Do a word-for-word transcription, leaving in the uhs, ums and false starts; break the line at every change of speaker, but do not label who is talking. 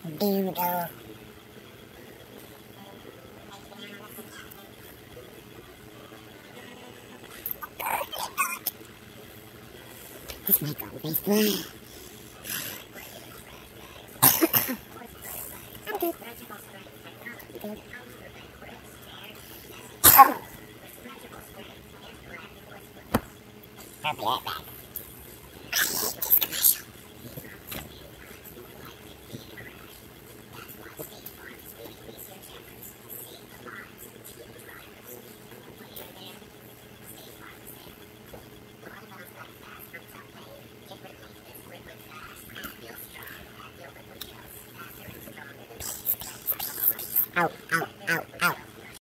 Bingo. This might go on Facebook. I'm good. Good. I'll be right back. Out, out.